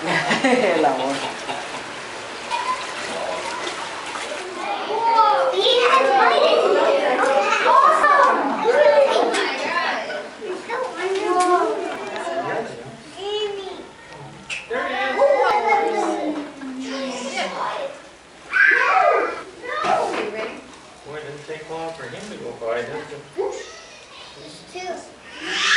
El amor. Boy, it didn't take long for him to go by, did it? There's two.